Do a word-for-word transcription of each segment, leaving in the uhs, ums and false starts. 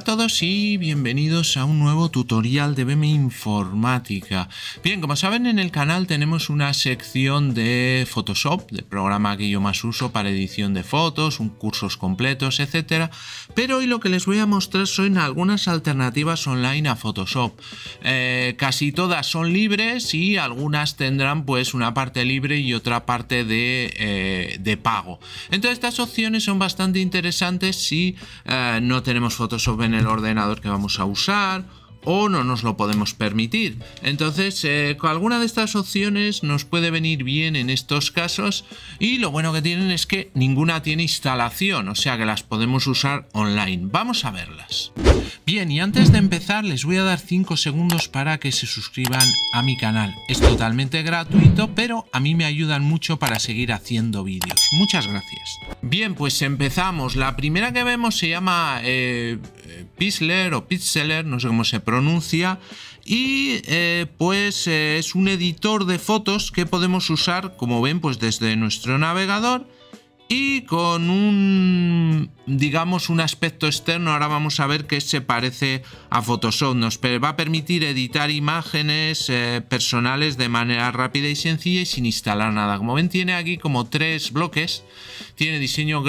todos y bienvenidos a un nuevo tutorial de B M Informática. Bien, como saben, en el canal tenemos una sección de Photoshop, del programa que yo más uso para edición de fotos, un cursos completos, etcétera. Pero hoy lo que les voy a mostrar son algunas alternativas online a Photoshop. Eh, casi todas son libres y algunas tendrán pues una parte libre y otra parte de, eh, de pago. Entonces estas opciones son bastante interesantes si eh, no tenemos Photoshop en el ordenador que vamos a usar o no nos lo podemos permitir. Entonces eh, con alguna de estas opciones nos puede venir bien en estos casos, y lo bueno que tienen es que ninguna tiene instalación, o sea que las podemos usar online. Vamos a verlas. Bien, y antes de empezar les voy a dar cinco segundos para que se suscriban a mi canal. Es totalmente gratuito, pero a mí me ayudan mucho para seguir haciendo vídeos. Muchas gracias. Bien, pues empezamos. La primera que vemos se llama eh, Pixlr o Pixlr, no sé cómo se pronuncia, y eh, pues eh, es un editor de fotos que podemos usar, como ven, pues desde nuestro navegador y con un, digamos, un aspecto externo. Ahora vamos a ver que se parece a Photoshop. Nos va a permitir editar imágenes eh, personales de manera rápida y sencilla y sin instalar nada. Como ven, tiene aquí como tres bloques. Tiene diseño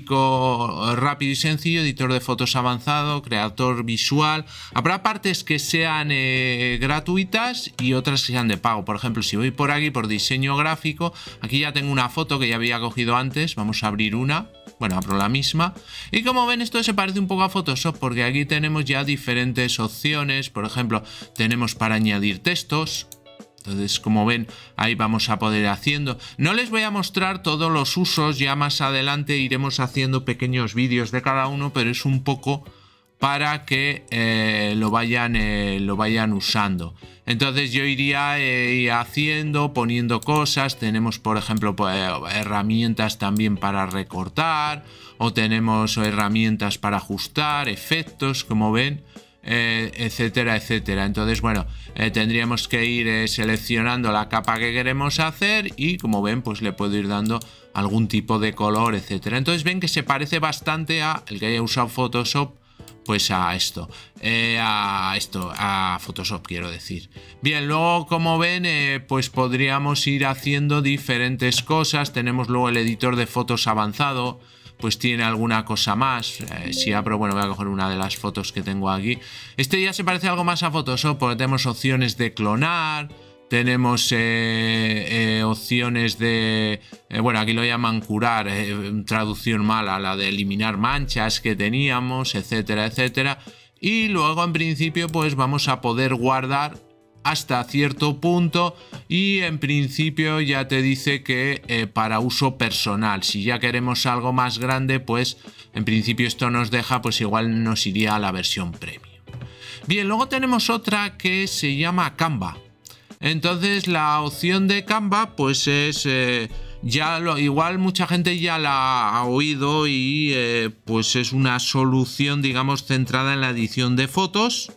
gráfico rápido y sencillo, editor de fotos avanzado, creador visual. Habrá partes que sean eh, gratuitas y otras que sean de pago. Por ejemplo, si voy por aquí por diseño gráfico, aquí ya tengo una foto que ya había cogido antes. Vamos a abrir una. Bueno, abro la misma. Y como ven, esto se parece un poco a Photoshop porque aquí tenemos ya diferentes opciones. Por ejemplo, tenemos para añadir textos. Entonces, como ven, ahí vamos a poder ir haciendo. No les voy a mostrar todos los usos, ya más adelante iremos haciendo pequeños vídeos de cada uno, pero es un poco para que eh, lo, vayan, eh, lo vayan usando. Entonces yo iría eh, haciendo, poniendo cosas. Tenemos, por ejemplo, pues, herramientas también para recortar, o tenemos herramientas para ajustar, efectos, como ven. Eh, etcétera, etcétera. Entonces, bueno, eh, tendríamos que ir eh, seleccionando la capa que queremos hacer y, como ven, pues le puedo ir dando algún tipo de color, etcétera. Entonces ven que se parece bastante a el que haya usado Photoshop, pues a esto, eh, a esto, a Photoshop quiero decir. Bien, luego como ven, eh, pues podríamos ir haciendo diferentes cosas. Tenemos luego el editor de fotos avanzado, pues tiene alguna cosa más. Eh, si abro, bueno, voy a coger una de las fotos que tengo aquí. Este ya se parece algo más a Photoshop porque tenemos opciones de clonar, tenemos eh, eh, opciones de, eh, bueno, aquí lo llaman curar, eh, traducción mala, la de eliminar manchas que teníamos, etcétera, etcétera. Y luego en principio pues vamos a poder guardar hasta cierto punto, y en principio ya te dice que eh, para uso personal. Si ya queremos algo más grande, pues en principio esto nos deja, pues igual nos iría a la versión premium. Bien, luego tenemos otra que se llama Canva. Entonces la opción de Canva pues es eh, ya lo, igual mucha gente ya la ha oído, y eh, pues es una solución, digamos, centrada en la edición de fotos.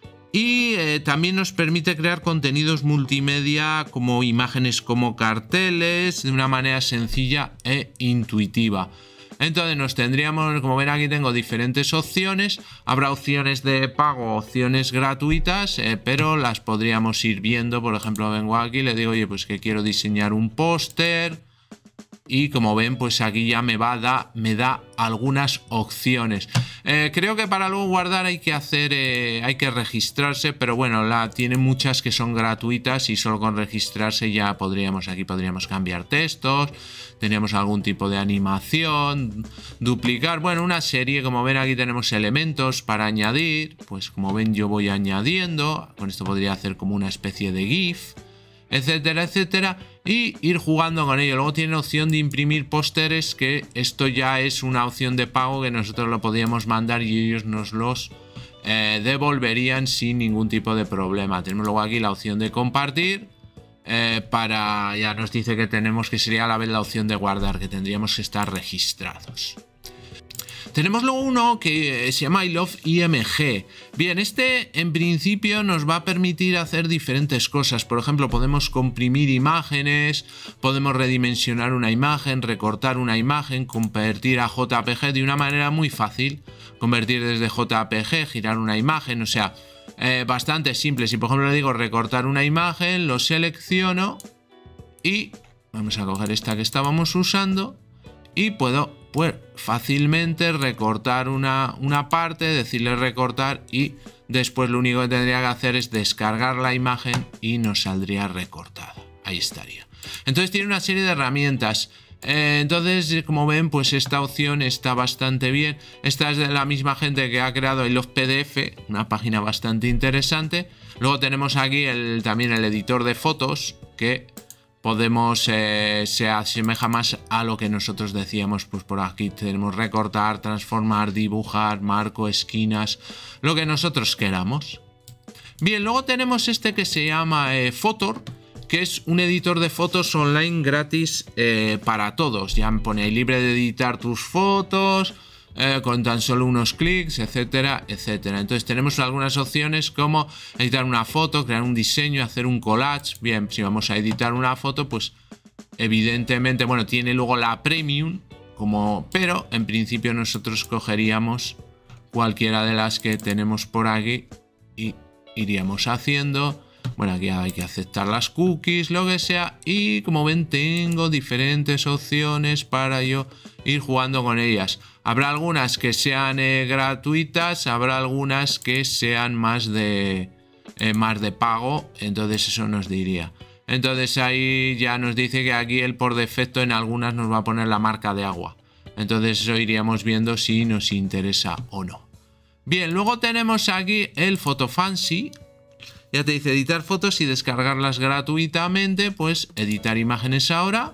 Y eh, también nos permite crear contenidos multimedia como imágenes, como carteles, de una manera sencilla e intuitiva. Entonces nos tendríamos, como ven aquí tengo diferentes opciones. Habrá opciones de pago, opciones gratuitas, eh, pero las podríamos ir viendo. Por ejemplo, vengo aquí y le digo, oye, pues que quiero diseñar un póster. Y como ven, pues aquí ya me va a da, me da algunas opciones. Eh, creo que para luego guardar hay que hacer, eh, hay que registrarse, pero bueno, la, tiene muchas que son gratuitas y solo con registrarse ya podríamos, aquí podríamos cambiar textos, teníamos algún tipo de animación, duplicar, bueno, una serie. Como ven aquí tenemos elementos para añadir, pues como ven yo voy añadiendo, con esto podría hacer como una especie de GIF, etcétera, etcétera, y ir jugando con ello. Luego tiene opción de imprimir pósteres, que esto ya es una opción de pago que nosotros lo podíamos mandar y ellos nos los eh, devolverían sin ningún tipo de problema. Tenemos luego aquí la opción de compartir, eh, para, ya nos dice que tenemos, que sería a la vez la opción de guardar, que tendríamos que estar registrados. Tenemos luego uno que se llama I Love I M G. Bien, este en principio nos va a permitir hacer diferentes cosas. Por ejemplo, podemos comprimir imágenes, podemos redimensionar una imagen, recortar una imagen, convertir a J P G de una manera muy fácil. Convertir desde J P G, girar una imagen, o sea, eh, bastante simple. Si por ejemplo le digo recortar una imagen, lo selecciono y vamos a coger esta que estábamos usando y puedo pues fácilmente recortar una, una parte, decirle recortar y después lo único que tendría que hacer es descargar la imagen y nos saldría recortada. Ahí estaría. Entonces tiene una serie de herramientas. Eh, entonces, como ven, pues esta opción está bastante bien. Esta es de la misma gente que ha creado I Love P D F, una página bastante interesante. Luego tenemos aquí el, también el editor de fotos que podemos, eh, se asemeja más a lo que nosotros decíamos. Pues por aquí tenemos recortar, transformar, dibujar, marco, esquinas, lo que nosotros queramos. Bien, luego tenemos este que se llama eh, Photor, que es un editor de fotos online gratis eh, para todos. Ya me pone ahí libre de editar tus fotos eh, con tan solo unos clics, etcétera, etcétera. Entonces tenemos algunas opciones como editar una foto, crear un diseño, hacer un collage. Bien, si vamos a editar una foto, pues evidentemente, bueno, tiene luego la premium, como, pero en principio nosotros cogeríamos cualquiera de las que tenemos por aquí y iríamos haciendo. Bueno, aquí hay que aceptar las cookies, lo que sea. Y como ven, tengo diferentes opciones para yo ir jugando con ellas. Habrá algunas que sean eh, gratuitas, habrá algunas que sean más de, eh, más de pago. Entonces eso nos diría. Entonces ahí ya nos dice que aquí él por defecto en algunas nos va a poner la marca de agua. Entonces eso iríamos viendo si nos interesa o no. Bien, luego tenemos aquí el PhotoFancy. Ya te dice editar fotos y descargarlas gratuitamente, pues editar imágenes ahora.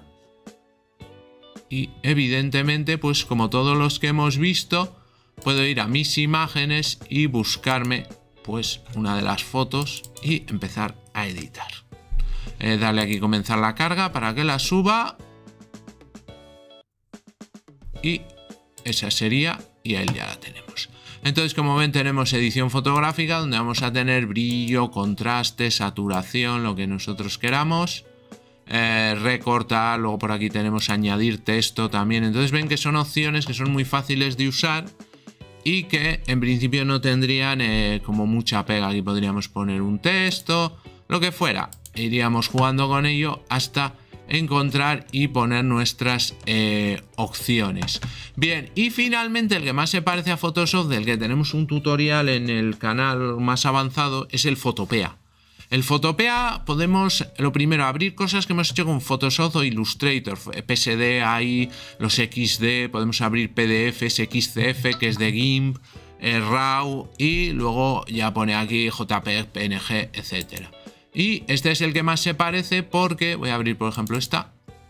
Y evidentemente, pues como todos los que hemos visto, puedo ir a mis imágenes y buscarme pues una de las fotos y empezar a editar. Eh, darle aquí comenzar la carga para que la suba. Y esa sería, y ahí ya la tenemos. Entonces, como ven, tenemos edición fotográfica donde vamos a tener brillo, contraste, saturación, lo que nosotros queramos. Eh, recortar, luego por aquí tenemos añadir texto también. Entonces ven que son opciones que son muy fáciles de usar y que en principio no tendrían eh, como mucha pega. Aquí podríamos poner un texto, lo que fuera. Iríamos jugando con ello hasta encontrar y poner nuestras eh, opciones. Bien, y finalmente el que más se parece a Photoshop, del que tenemos un tutorial en el canal más avanzado, es el Photopea. El Photopea podemos, lo primero, abrir cosas que hemos hecho con Photoshop o Illustrator, P S D, A I, los X D, podemos abrir P D Fs, X C F, que es de GIMP, eh, RAW, y luego ya pone aquí J P G, P N G, etcétera. Y este es el que más se parece porque, voy a abrir por ejemplo esta.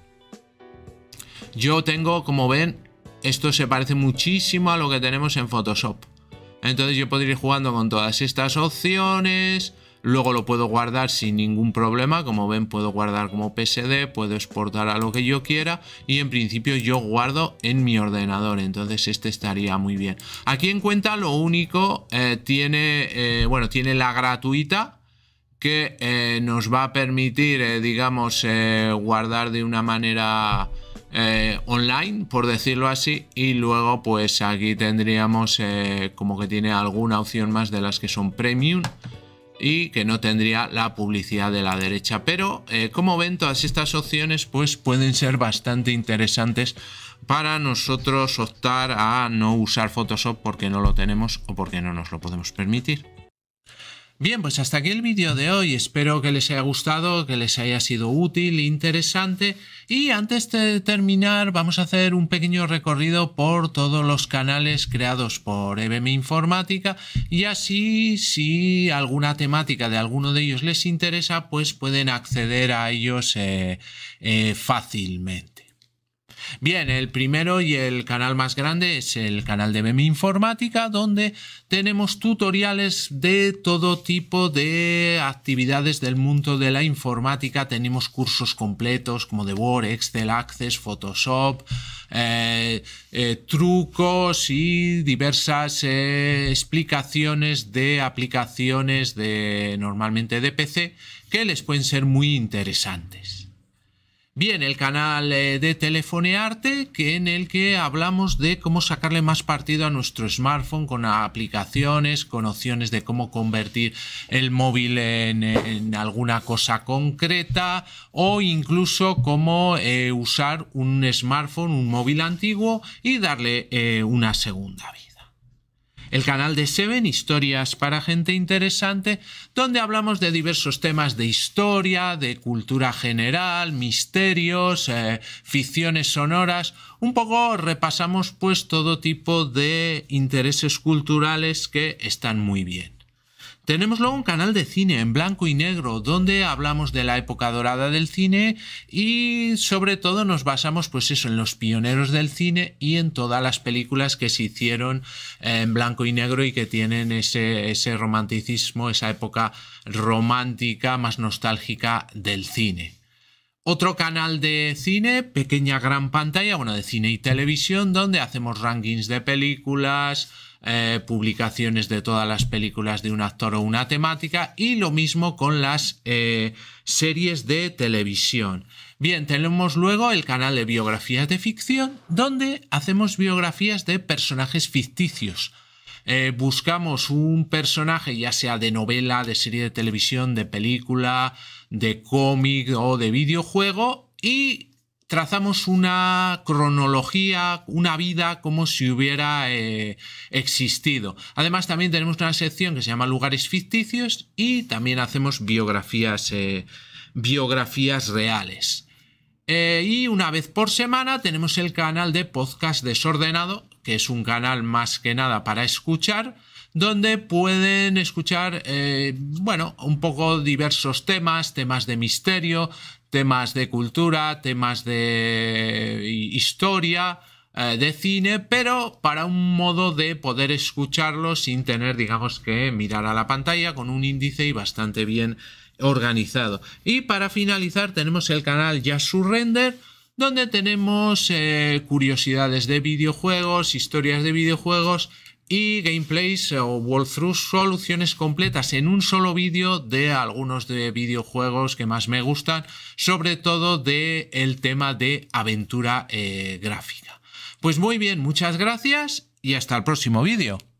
Yo tengo, como ven, esto se parece muchísimo a lo que tenemos en Photoshop. Entonces yo podría ir jugando con todas estas opciones. Luego lo puedo guardar sin ningún problema. Como ven, puedo guardar como P S D, puedo exportar a lo que yo quiera. Y en principio yo guardo en mi ordenador. Entonces este estaría muy bien. Aquí en cuenta lo único, eh, tiene, eh, bueno, tiene la gratuita, que eh, nos va a permitir, eh, digamos, eh, guardar de una manera eh, online, por decirlo así, y luego pues aquí tendríamos eh, como que tiene alguna opción más de las que son premium y que no tendría la publicidad de la derecha, pero eh, como ven, todas estas opciones pues pueden ser bastante interesantes para nosotros optar a no usar Photoshop porque no lo tenemos o porque no nos lo podemos permitir. Bien, pues hasta aquí el vídeo de hoy. Espero que les haya gustado, que les haya sido útil, interesante. Y antes de terminar, vamos a hacer un pequeño recorrido por todos los canales creados por E B M Informática. Y así, si alguna temática de alguno de ellos les interesa, pues pueden acceder a ellos eh, eh, fácilmente. Bien, el primero y el canal más grande es el canal de B M Informática, donde tenemos tutoriales de todo tipo de actividades del mundo de la informática. Tenemos cursos completos como de Word, Excel, Access, Photoshop, eh, eh, trucos y diversas eh, explicaciones de aplicaciones de normalmente de P C que les pueden ser muy interesantes. Bien, el canal de Telefonearte, que en el que hablamos de cómo sacarle más partido a nuestro smartphone con aplicaciones, con opciones de cómo convertir el móvil en, en alguna cosa concreta o incluso cómo eh, usar un smartphone, un móvil antiguo y darle eh, una segunda vida. El canal de Seven, historias para gente interesante, donde hablamos de diversos temas de historia, de cultura general, misterios, eh, ficciones sonoras. Un poco repasamos pues todo tipo de intereses culturales que están muy bien. Tenemos luego un canal de cine en blanco y negro donde hablamos de la época dorada del cine y sobre todo nos basamos pues eso en los pioneros del cine y en todas las películas que se hicieron en blanco y negro y que tienen ese, ese romanticismo, esa época romántica más nostálgica del cine. Otro canal de cine, pequeña gran pantalla, bueno, de cine y televisión, donde hacemos rankings de películas, eh, publicaciones de todas las películas de un actor o una temática y lo mismo con las eh, series de televisión. Bien, tenemos luego el canal de biografías de ficción, donde hacemos biografías de personajes ficticios. Eh, buscamos un personaje ya sea de novela, de serie de televisión, de película, de cómic o de videojuego y trazamos una cronología, una vida como si hubiera eh, existido. Además también tenemos una sección que se llama lugares ficticios y también hacemos biografías, eh, biografías reales. Eh, y una vez por semana tenemos el canal de podcast desordenado, que es un canal más que nada para escuchar, donde pueden escuchar, eh, bueno, un poco diversos temas, temas de misterio, temas de cultura, temas de historia, eh, de cine, pero para un modo de poder escucharlo sin tener, digamos, que mirar a la pantalla con un índice y bastante bien organizado. Y para finalizar tenemos el canal Just Surrender, donde tenemos eh, curiosidades de videojuegos, historias de videojuegos y gameplays o walkthroughs, soluciones completas en un solo vídeo de algunos de videojuegos que más me gustan, sobre todo del tema de aventura eh, gráfica. Pues muy bien, muchas gracias y hasta el próximo vídeo.